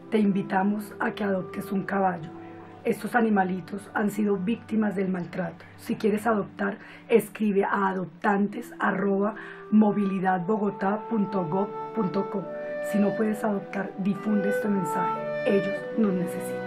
Te invitamos a que adoptes un caballo. Estos animalitos han sido víctimas del maltrato. Si quieres adoptar, escribe a adoptantes@movilidadbogotá.gov.co. Si no puedes adoptar, difunde este mensaje. Ellos nos necesitan.